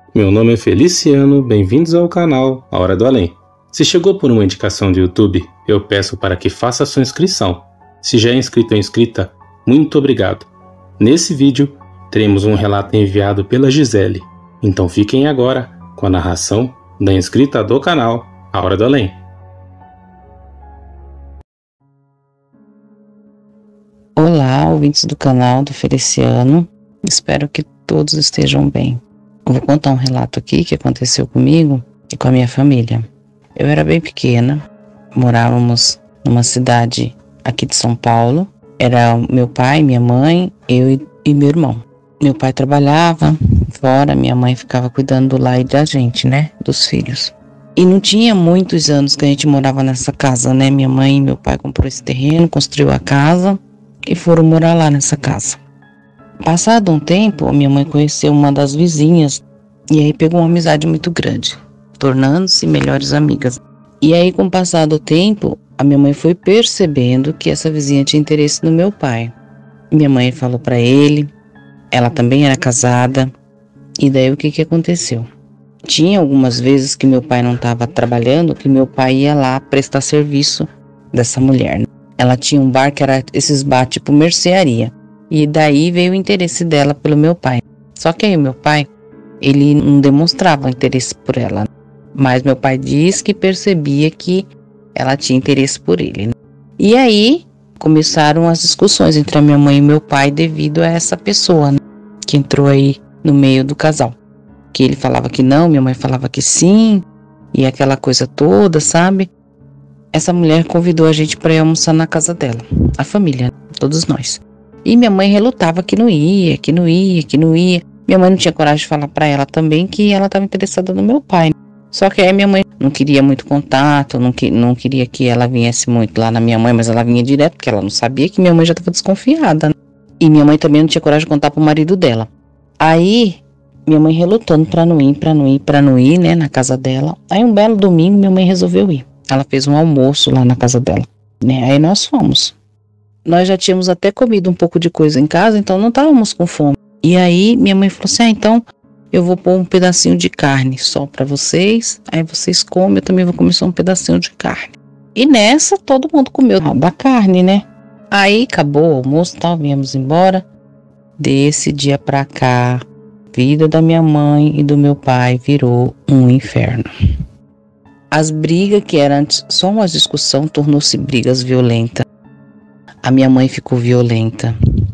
Meu nome é Feliciano, bem-vindos ao canal A Hora do Além. Se chegou por uma indicação do YouTube, eu peço para que faça sua inscrição. Se já é inscrito ou inscrita, muito obrigado. Nesse vídeo, teremos um relato enviado pela Gisele. Então fiquem agora com a narração da inscrita do canal A Hora do Além. Olá, ouvintes do canal do Feliciano. Espero que todos estejam bem. Eu vou contar um relato aqui que aconteceu comigo e com a minha família. Eu era bem pequena, morávamos numa cidade aqui de São Paulo. Era meu pai, minha mãe, eu e meu irmão. Meu pai trabalhava fora, minha mãe ficava cuidando do lar da gente, né, dos filhos. E não tinha muitos anos que a gente morava nessa casa, né? Minha mãe e meu pai comprou esse terreno, construiu a casa e foram morar lá nessa casa. Passado um tempo, a minha mãe conheceu uma das vizinhas e aí pegou uma amizade muito grande, tornando-se melhores amigas. E aí, com o passar do tempo, a minha mãe foi percebendo que essa vizinha tinha interesse no meu pai. Minha mãe falou para ele, ela também era casada, e daí o que aconteceu? Tinha algumas vezes que meu pai não estava trabalhando, que meu pai ia lá prestar serviço dessa mulher. Ela tinha um bar que era esses bar tipo mercearia. E daí veio o interesse dela pelo meu pai. Só que aí o meu pai, ele não demonstrava interesse por ela. Mas meu pai diz que percebia que ela tinha interesse por ele. E aí começaram as discussões entre a minha mãe e meu pai devido a essa pessoa, né, que entrou aí no meio do casal. Que ele falava que não, minha mãe falava que sim. E aquela coisa toda, sabe? Essa mulher convidou a gente para ir almoçar na casa dela. A família, todos nós. E minha mãe relutava que não ia. Minha mãe não tinha coragem de falar para ela também que ela estava interessada no meu pai. Só que aí minha mãe não queria muito contato, não queria que ela viesse muito lá na minha mãe, mas ela vinha direto, porque ela não sabia que minha mãe já estava desconfiada, né? E minha mãe também não tinha coragem de contar pro marido dela. Aí, minha mãe relutando para não ir, né, na casa dela. Aí um belo domingo minha mãe resolveu ir. Ela fez um almoço lá na casa dela, né? Aí nós fomos. Nós já tínhamos até comido um pouco de coisa em casa, então não estávamos com fome. E aí minha mãe falou assim, então eu vou pôr um pedacinho de carne só para vocês, aí vocês comem, eu também vou comer só um pedacinho de carne. E nessa todo mundo comeu da carne, né? Aí acabou o almoço e tal, viemos embora. Desse dia pra cá, a vida da minha mãe e do meu pai virou um inferno. As brigas que eram antes só uma discussão tornou-se brigas violentas. A minha mãe ficou violenta.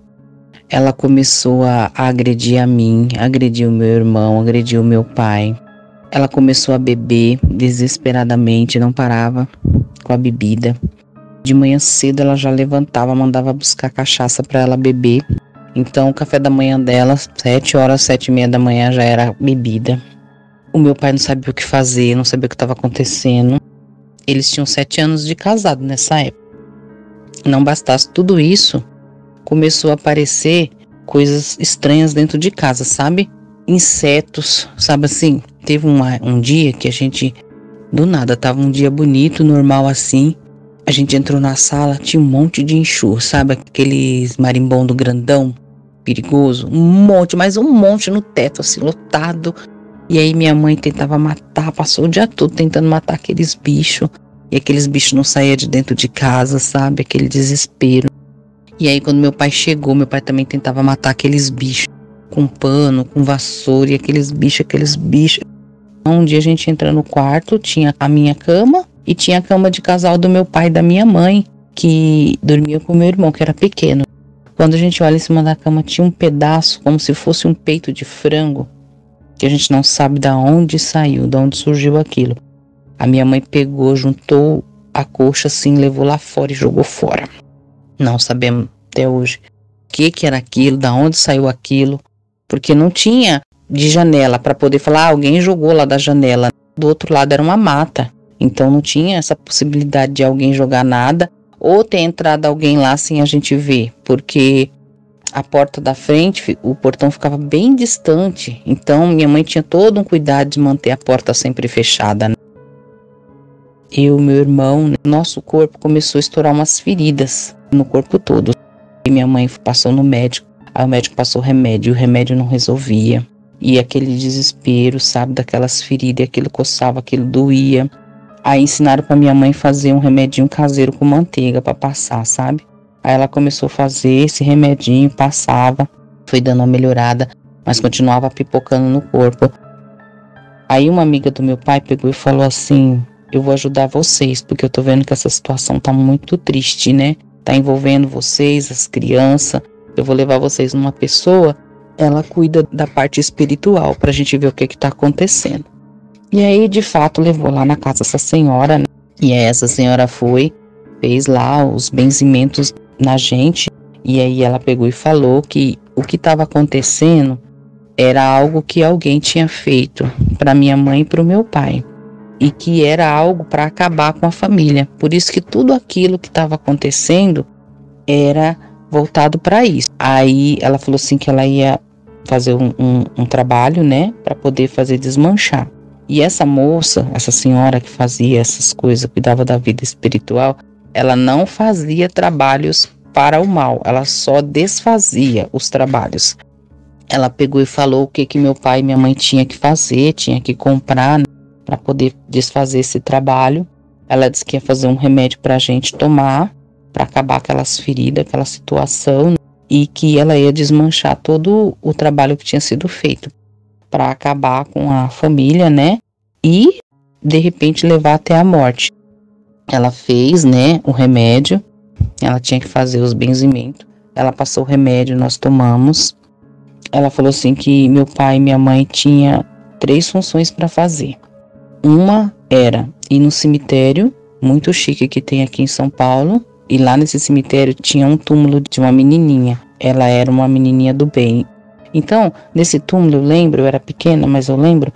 Ela começou a agredir a mim, agredir o meu irmão, agredir o meu pai. Ela começou a beber desesperadamente, não parava com a bebida. De manhã cedo ela já levantava, mandava buscar cachaça para ela beber. Então o café da manhã dela, 7 horas, 7h30 da manhã já era bebida. O meu pai não sabia o que fazer, não sabia o que estava acontecendo. Eles tinham 7 anos de casado nessa época. Não bastasse tudo isso, começou a aparecer coisas estranhas dentro de casa, sabe? Insetos, sabe assim? Teve um dia que a gente, do nada, tava um dia bonito, normal assim. A gente entrou na sala, tinha um monte de enxurro, sabe? Aqueles marimbondo grandão, perigoso. Mas um monte no teto, assim, lotado. E aí minha mãe tentava matar, passou o dia todo tentando matar aqueles bichos. E aqueles bichos não saíam de dentro de casa, sabe? Aquele desespero. E aí quando meu pai chegou, meu pai também tentava matar aqueles bichos. Com pano, com vassoura e aqueles bichos. Um dia a gente entra no quarto, tinha a minha cama e tinha a cama de casal do meu pai e da minha mãe, que dormia com o meu irmão, que era pequeno. Quando a gente olha em cima da cama, tinha um pedaço, como se fosse um peito de frango, que a gente não sabe de onde saiu, de onde surgiu aquilo. A minha mãe pegou, juntou a coxa assim, levou lá fora e jogou fora. Não sabemos até hoje o que era aquilo, de onde saiu aquilo, porque não tinha de janela para poder falar, alguém jogou lá da janela. Do outro lado era uma mata, então não tinha essa possibilidade de alguém jogar nada ou ter entrado alguém lá sem a gente ver, porque a porta da frente, o portão ficava bem distante, então minha mãe tinha todo um cuidado de manter a porta sempre fechada, né? Eu, meu irmão, nosso corpo começou a estourar umas feridas no corpo todo. E minha mãe passou no médico, aí o médico passou remédio, e o remédio não resolvia. e aquele desespero, sabe, daquelas feridas, aquilo coçava, aquilo doía. Aí ensinaram para minha mãe fazer um remedinho caseiro com manteiga para passar, sabe? Aí ela começou a fazer esse remedinho, passava, foi dando uma melhorada, mas continuava pipocando no corpo. Aí uma amiga do meu pai pegou e falou assim: eu vou ajudar vocês, porque eu tô vendo que essa situação tá muito triste, né? Tá envolvendo vocês, as crianças. Eu vou levar vocês numa pessoa, ela cuida da parte espiritual, pra gente ver o que tá acontecendo. E aí, de fato, levou lá na casa essa senhora, né? E aí essa senhora foi, fez lá os benzimentos na gente. E aí ela pegou e falou que o que estava acontecendo era algo que alguém tinha feito para minha mãe e para o meu pai. E que era algo para acabar com a família. Por isso que tudo aquilo que estava acontecendo era voltado para isso. Aí ela falou assim que ela ia fazer um trabalho, né? Para poder fazer desmanchar. E essa moça, essa senhora que fazia essas coisas, cuidava da vida espiritual, ela não fazia trabalhos para o mal, ela só desfazia os trabalhos. Ela pegou e falou o que meu pai e minha mãe tinha que fazer, tinha que comprar, né, para poder desfazer esse trabalho. Ela disse que ia fazer um remédio para a gente tomar, para acabar aquelas feridas, aquela situação, né, e que ela ia desmanchar todo o trabalho que tinha sido feito, para acabar com a família, né? E de repente levar até a morte. Ela fez, né, o remédio. Ela tinha que fazer os benzimentos. Ela passou o remédio, nós tomamos. Ela falou assim que meu pai e minha mãe tinham 3 funções para fazer. Uma era ir no cemitério, muito chique que tem aqui em São Paulo. E lá nesse cemitério tinha um túmulo de uma menininha. Ela era uma menininha do bem. Então, nesse túmulo, eu lembro, eu era pequena, mas eu lembro,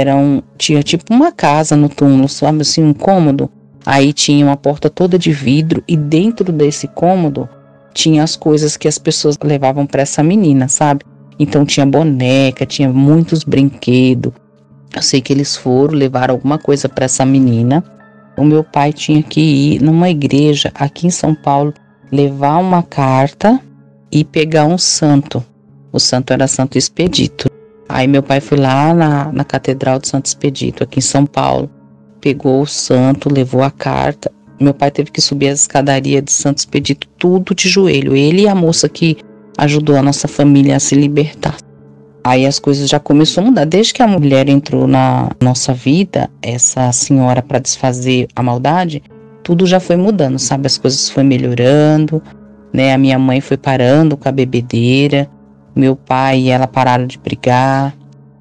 tinha tipo uma casa no túmulo, sabe assim, um cômodo. Aí tinha uma porta toda de vidro e dentro desse cômodo tinha as coisas que as pessoas levavam para essa menina, sabe? Então tinha boneca, tinha muitos brinquedos. Eu sei que eles levaram alguma coisa para essa menina. O meu pai tinha que ir numa igreja aqui em São Paulo, levar uma carta e pegar um santo. O santo era Santo Expedito. Aí meu pai foi lá na Catedral de Santo Expedito, aqui em São Paulo. Pegou o santo, levou a carta. Meu pai teve que subir as escadarias de Santo Expedito, tudo de joelho. Ele e a moça que ajudou a nossa família a se libertar. Aí as coisas já começaram a mudar. Desde que a mulher entrou na nossa vida, essa senhora, para desfazer a maldade, tudo já foi mudando, sabe? As coisas foram melhorando, né? A minha mãe foi parando com a bebedeira. Meu pai e ela pararam de brigar.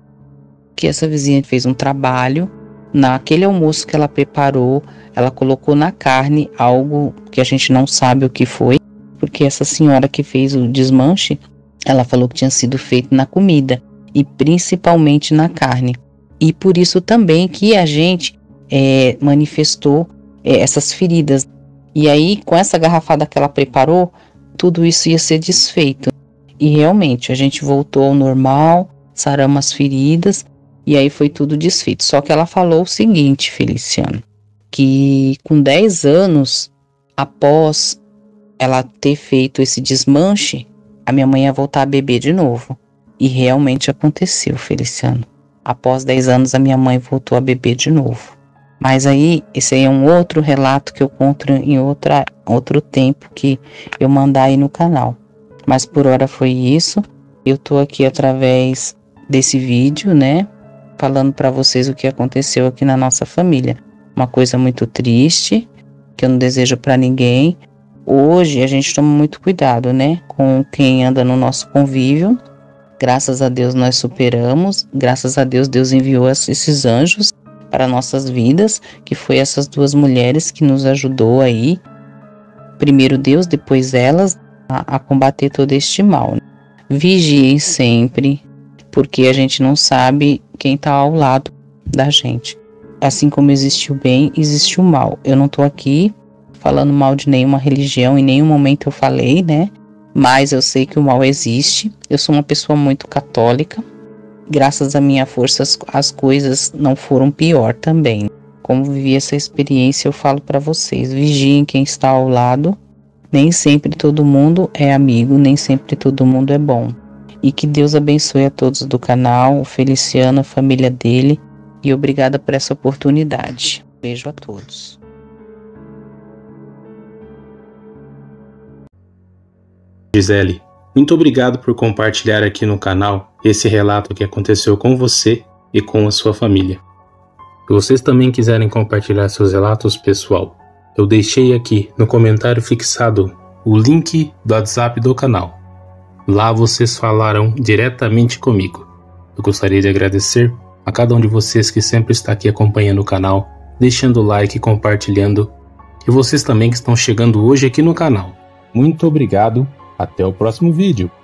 Que essa vizinha fez um trabalho. Naquele almoço que ela preparou, ela colocou na carne algo que a gente não sabe o que foi. Porque essa senhora que fez o desmanche, ela falou que tinha sido feito na comida. E principalmente na carne. E por isso também que a gente manifestou essas feridas. E aí, com essa garrafada que ela preparou, tudo isso ia ser desfeito. E realmente, a gente voltou ao normal, saramos as feridas, e aí foi tudo desfeito. Só que ela falou o seguinte, Feliciano, que com 10 anos, após ela ter feito esse desmanche, a minha mãe ia voltar a beber de novo. E realmente aconteceu, Feliciano. Após 10 anos, a minha mãe voltou a beber de novo. Mas aí, esse aí é um outro relato que eu conto em outro tempo que eu mandar aí no canal. Mas por hora foi isso. Eu tô aqui através desse vídeo, né? Falando para vocês o que aconteceu aqui na nossa família. Uma coisa muito triste, que eu não desejo para ninguém. Hoje a gente toma muito cuidado, né? Com quem anda no nosso convívio. Graças a Deus nós superamos. Graças a Deus, Deus enviou esses anjos para nossas vidas, que foi essas 2 mulheres que nos ajudou aí. Primeiro Deus, depois elas, a combater todo este mal. Vigiem sempre, porque a gente não sabe quem está ao lado da gente. Assim como existe o bem, existe o mal. Eu não estou aqui falando mal de nenhuma religião, em nenhum momento eu falei, né? Mas eu sei que o mal existe. Eu sou uma pessoa muito católica. Graças à minha força, as coisas não foram pior também. Como vivi essa experiência, eu falo para vocês, vigiem quem está ao lado. Nem sempre todo mundo é amigo, nem sempre todo mundo é bom. E que Deus abençoe a todos do canal, o Feliciano, a família dele. E obrigada por essa oportunidade. Beijo a todos. Gisele, muito obrigado por compartilhar aqui no canal esse relato que aconteceu com você e com a sua família. Se vocês também quiserem compartilhar seus relatos, pessoal, eu deixei aqui no comentário fixado o link do WhatsApp do canal. Lá vocês falarão diretamente comigo. Eu gostaria de agradecer a cada um de vocês que sempre está aqui acompanhando o canal, deixando o like e compartilhando. E vocês também que estão chegando hoje aqui no canal. Muito obrigado, até o próximo vídeo.